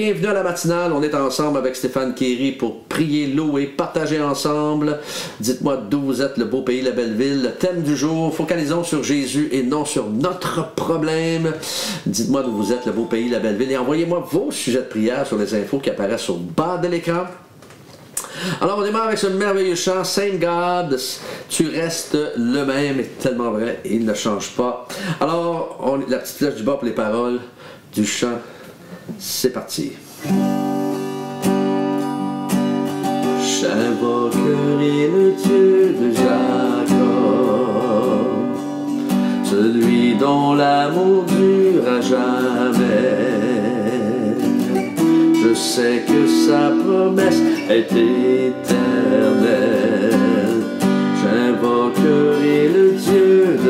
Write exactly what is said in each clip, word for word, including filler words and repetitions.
bienvenue à la matinale. On est ensemble avec Stéphane Kéry pour prier, louer, partager ensemble. Dites-moi d'où vous êtes, le beau pays, la belle ville. Le thème du jour, focalisons sur Jésus et non sur notre problème. Dites-moi d'où vous êtes, le beau pays, la belle ville. Et envoyez-moi vos sujets de prière sur les infos qui apparaissent sur le bas de l'écran. Alors on démarre avec ce merveilleux chant, Saint God, tu restes le même, et tellement vrai, il ne change pas. Alors, on, la petite flèche du bas pour les paroles du chant, c'est parti. J'invoquerai le Dieu de Jacob, celui dont l'amour dure à jamais. Je sais que sa promesse est éternelle. J'invoquerai le Dieu de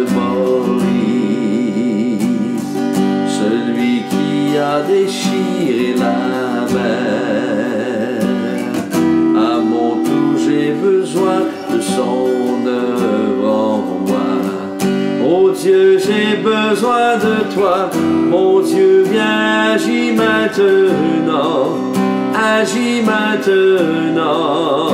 Moïse, celui qui a déchiré la mer. À mon tour j'ai besoin de son œuvre en moi. Oh Dieu, j'ai besoin de toi. Mon Dieu, viens, agis maintenant. Agis maintenant.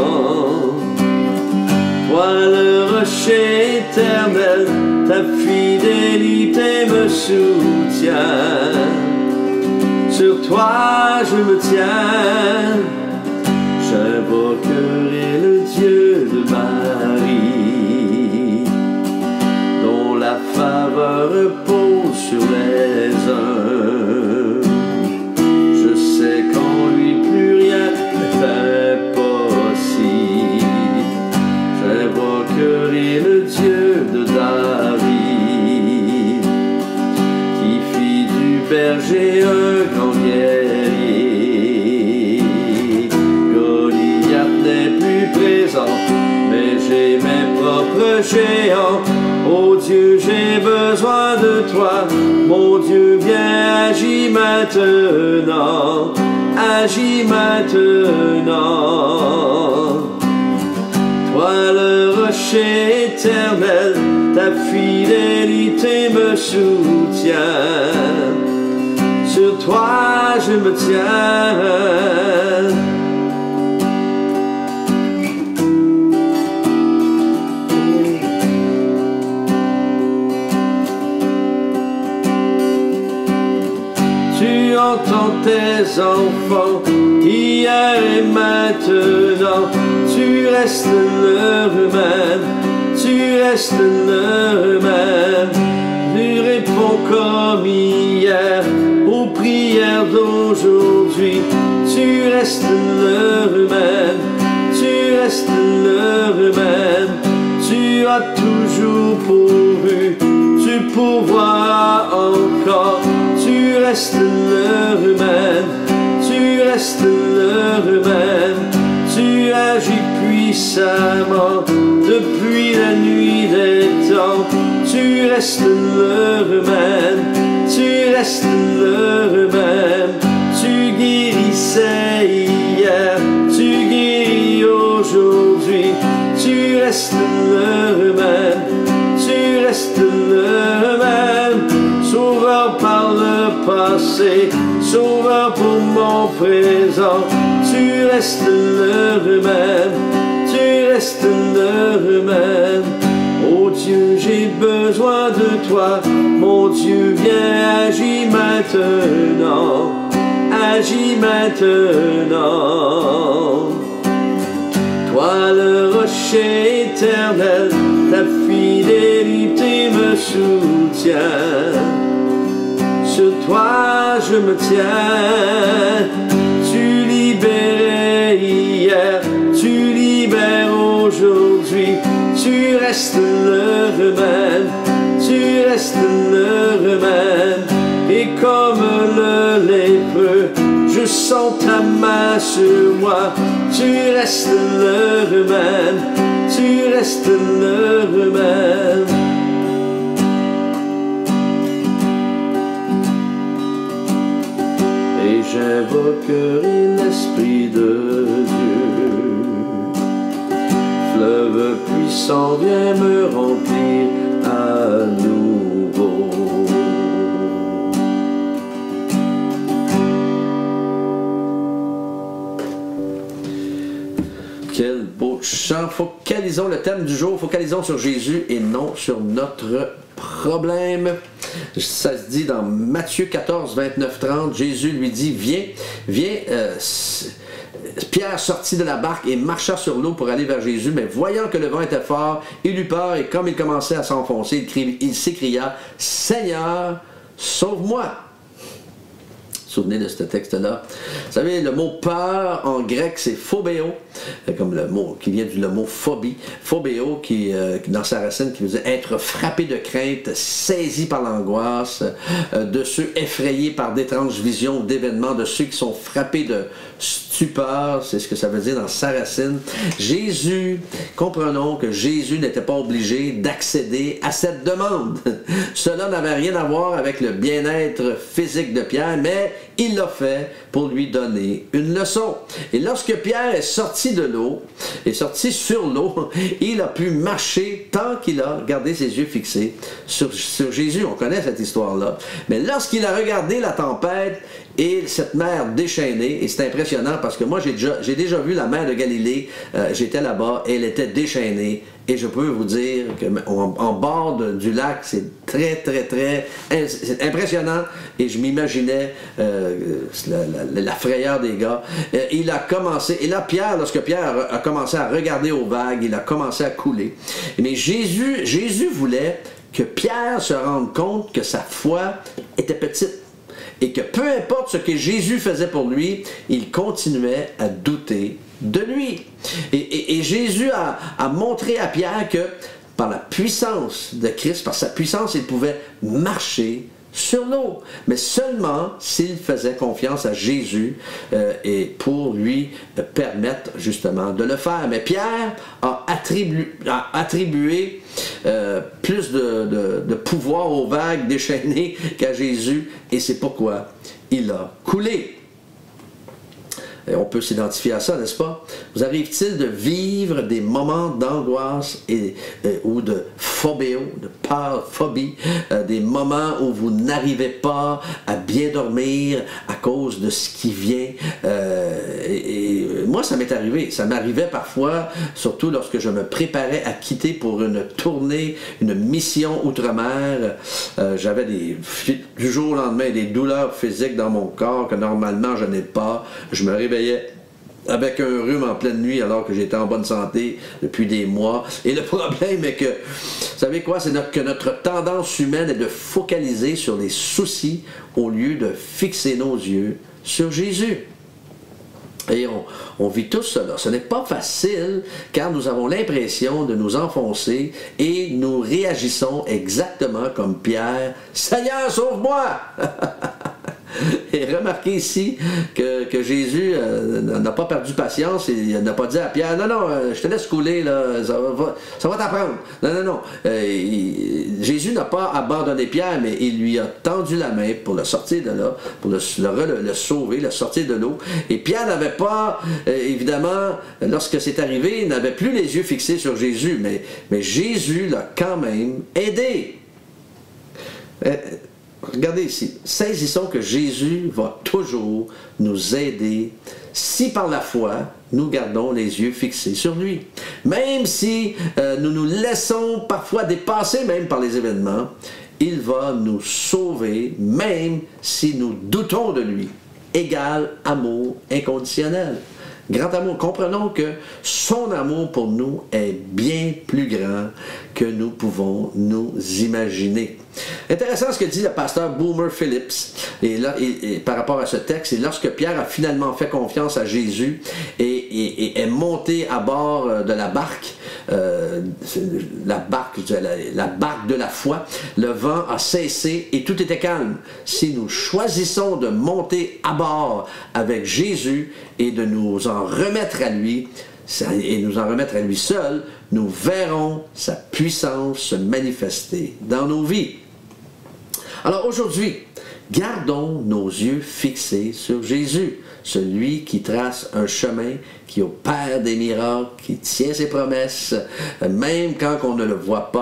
Toi le rocher éternel, ta fidélité me soutient. Sur toi je me tiens. J'invoquerai le Dieu de Marie, dont la faveur repose sur les uns. Je sais qu'en lui plus rien n'est impossible. J'invoquerai le Dieu de David, qui fit du berger un grand guerrier. Goliath n'est plus présent, mais j'ai mes propres géants. Oh Dieu, j'ai besoin de toi. Mon Dieu, viens, agis maintenant. Agis maintenant. Toi le rocher éternel, ta fidélité me soutient. Sur toi je me tiens. Tu entends tes enfants hier et maintenant. Tu restes le même, tu restes le même. Tu réponds comme hier aux prières d'aujourd'hui. Tu restes le même, tu restes le même. Tu as toujours pourvu, tu pourvoiras encore. Tu restes le même, tu restes le même. Tu agis puissamment depuis la nuit des temps. Tu restes le même, tu restes le même. Tu guérissais hier, tu guéris aujourd'hui. Tu restes le même, tu restes le même. Sauveur par le passé, sauveur pour mon présent. Tu restes le même, tu restes le même. Oh Dieu, j'ai besoin de toi. Mon Dieu, viens, agis maintenant. Agis maintenant. Toi le rocher éternel, ta fidélité me soutient. Sur toi je me tiens. Tu libérais hier, tu libères aujourd'hui. Tu restes le même, tu restes le même. Et comme le lépreux, je sens ta main sur moi. Tu restes le même, tu restes le même. Et j'invoquerai l'Esprit de Dieu. Fleuve puissant, viens me remplir à nouveau. Quel beau chant. Focalisons le thème du jour, focalisons sur Jésus et non sur notre problème. Ça se dit dans Matthieu quatorze, vingt-neuf, trente, Jésus lui dit, viens, viens, euh, Pierre sortit de la barque et marcha sur l'eau pour aller vers Jésus, mais voyant que le vent était fort, il eut peur et comme il commençait à s'enfoncer, il, il s'écria, Seigneur, sauve-moi. Souvenez de ce texte-là. Vous savez, le mot peur en grec, c'est phobéo, comme le mot qui vient du le mot phobie. Phobéo, qui, euh, dans sa racine, qui veut dire être frappé de crainte, saisi par l'angoisse, euh, de ceux effrayés par d'étranges visions, d'événements, de ceux qui sont frappés de stupeur, c'est ce que ça veut dire dans sa racine. Jésus, comprenons que Jésus n'était pas obligé d'accéder à cette demande. Cela n'avait rien à voir avec le bien-être physique de Pierre, mais il l'a fait pour lui donner une leçon. Et lorsque Pierre est sorti de l'eau, est sorti sur l'eau, il a pu marcher tant qu'il a gardé ses yeux fixés sur, sur Jésus. On connaît cette histoire-là. Mais lorsqu'il a regardé la tempête et cette mer déchaînée, et c'est impressionnant parce que moi j'ai déjà, j'ai déjà vu la mer de Galilée, euh, j'étais là-bas et elle était déchaînée. Et je peux vous dire qu'en en bord de, du lac, c'est très, très, très c'est impressionnant. Et je m'imaginais euh, la, la, la frayeur des gars. Euh, il a commencé, et là, Pierre, lorsque Pierre a, a commencé à regarder aux vagues, il a commencé à couler. Mais Jésus, Jésus voulait que Pierre se rende compte que sa foi était petite. Et que peu importe ce que Jésus faisait pour lui, il continuait à douter de lui. Et, et, et Jésus a, a montré à Pierre que par la puissance de Christ, par sa puissance, il pouvait marcher sur l'eau, mais seulement s'il faisait confiance à Jésus euh, et pour lui euh, permettre justement de le faire. Mais Pierre a attribué, a attribué euh, plus de, de, de pouvoir aux vagues déchaînées qu'à Jésus, et c'est pourquoi il a coulé. Et on peut s'identifier à ça, n'est-ce pas? Vous arrive-t-il de vivre des moments d'angoisse et, et, ou de phobéo, de peur, phobie, euh, des moments où vous n'arrivez pas à bien dormir à cause de ce qui vient? Euh, et, et moi, ça m'est arrivé. Ça m'arrivait parfois, surtout lorsque je me préparais à quitter pour une tournée, une mission outre-mer. Euh, J'avais des, du jour au lendemain des douleurs physiques dans mon corps que normalement je n'ai pas. Je me réveillais avec un rhume en pleine nuit alors que j'étais en bonne santé depuis des mois. Et le problème est que, vous savez quoi, c'est notre, que notre tendance humaine est de focaliser sur les soucis au lieu de fixer nos yeux sur Jésus. Et on, on vit tout cela. Ce n'est pas facile car nous avons l'impression de nous enfoncer et nous réagissons exactement comme Pierre. « Seigneur, sauve-moi! » Et remarquez ici que, que Jésus euh, n'a pas perdu patience et il n'a pas dit à Pierre, non, non, euh, je te laisse couler, là, ça va, ça va t'apprendre. Non, non, non. Euh, il, Jésus n'a pas abandonné Pierre, mais il lui a tendu la main pour le sortir de là, pour le, le, le sauver, le sortir de l'eau. Et Pierre n'avait pas, euh, évidemment, lorsque c'est arrivé, il n'avait plus les yeux fixés sur Jésus, mais, mais Jésus l'a quand même aidé. Euh, Regardez ici, saisissons que Jésus va toujours nous aider si par la foi nous gardons les yeux fixés sur lui. Même si euh, nous nous laissons parfois dépasser même par les événements, il va nous sauver même si nous doutons de lui. Égal amour inconditionnel. Grand amour. Comprenons que son amour pour nous est bien plus grand que nous pouvons nous imaginer. Intéressant ce que dit le pasteur Boomer Phillips et là, et, et, par rapport à ce texte. Et lorsque Pierre a finalement fait confiance à Jésus et, et, et est monté à bord de la barque, euh, la barque, la, la barque de la foi, le vent a cessé et tout était calme. Si nous choisissons de monter à bord avec Jésus et de nous en remettre à lui, et nous en remettre à lui seul, nous verrons sa puissance se manifester dans nos vies. Alors aujourd'hui, gardons nos yeux fixés sur Jésus, celui qui trace un chemin, qui opère des miracles, qui tient ses promesses, même quand on ne le voit pas,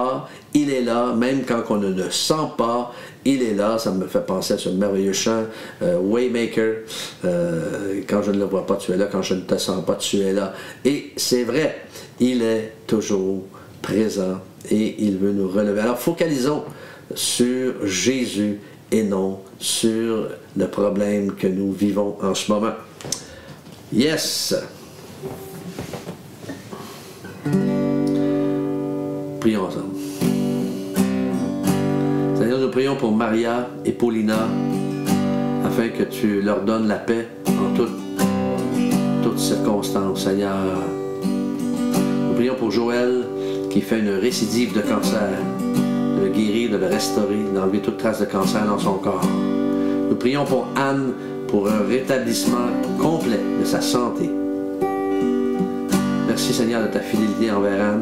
il est là, même quand on ne le sent pas, il est là. Ça me fait penser à ce merveilleux chant, euh, Waymaker, euh, quand je ne le vois pas, tu es là, quand je ne te sens pas, tu es là. Et c'est vrai, il est toujours présent et il veut nous relever. Alors focalisons sur Jésus et non sur le problème que nous vivons en ce moment. Yes! Prions ensemble. Seigneur, nous prions pour Maria et Paulina, afin que tu leur donnes la paix en toutes, toutes circonstances, Seigneur. Nous prions pour Joël, qui fait une récidive de cancer, de le guérir, de le restaurer, d'enlever toute trace de cancer dans son corps. Nous prions pour Anne, pour un rétablissement complet de sa santé. Merci Seigneur de ta fidélité envers Anne.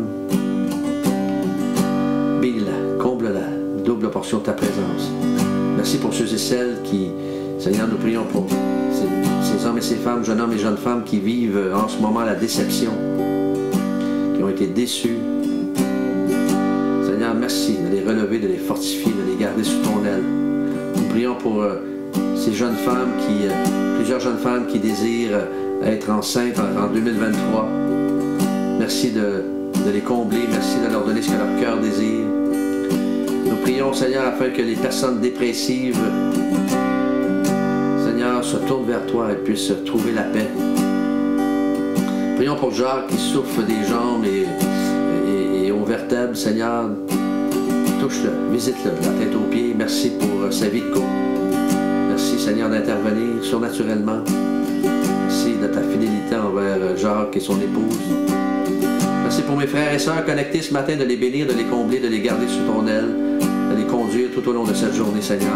Bénis-la, comble-la, double portion de ta présence. Merci pour ceux et celles qui, Seigneur, nous prions pour ces, ces hommes et ces femmes, jeunes hommes et jeunes femmes qui vivent en ce moment la déception, qui ont été déçus. Seigneur, merci de les relever, de les fortifier, de les garder sous ton aile. Nous prions pour euh, ces jeunes femmes, qui, euh, plusieurs jeunes femmes qui désirent euh, être enceintes en, en deux mille vingt-trois. Merci de, de les combler, merci de leur donner ce que leur cœur désire. Nous prions, Seigneur, afin que les personnes dépressives, Seigneur, se tournent vers toi et puissent trouver la paix. Prions pour Jacques qui souffre des jambes et, et, et aux vertèbres, Seigneur. Touche-le, visite-le, de la tête aux pieds. Merci pour sa vie de couple. Merci, Seigneur, d'intervenir surnaturellement. Merci de ta fidélité envers Jacques et son épouse. Merci pour mes frères et sœurs connectés ce matin, de les bénir, de les combler, de les garder sous ton aile, de les conduire tout au long de cette journée, Seigneur.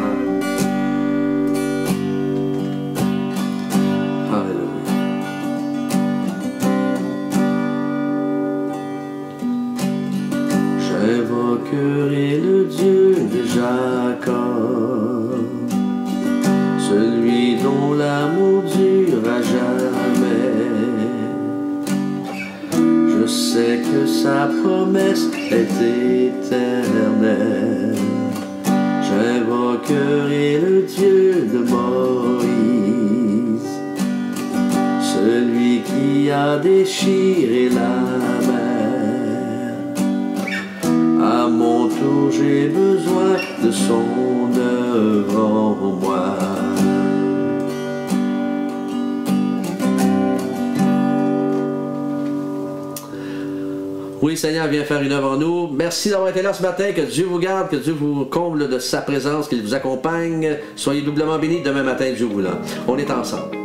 Alléluia. J'invoquerai le Dieu de Jacob, celui dont l'amour dure à jamais. Je sais que sa promesse est éternelle. J'invoquerai le Dieu de Moïse, celui qui a déchiré la mer. À mon tour, j'ai besoin de son œuvre en moi. Oui, Seigneur, viens faire une œuvre en nous. Merci d'avoir été là ce matin. Que Dieu vous garde, que Dieu vous comble de sa présence, qu'il vous accompagne. Soyez doublement bénis. Demain matin, Dieu voulant. On est ensemble.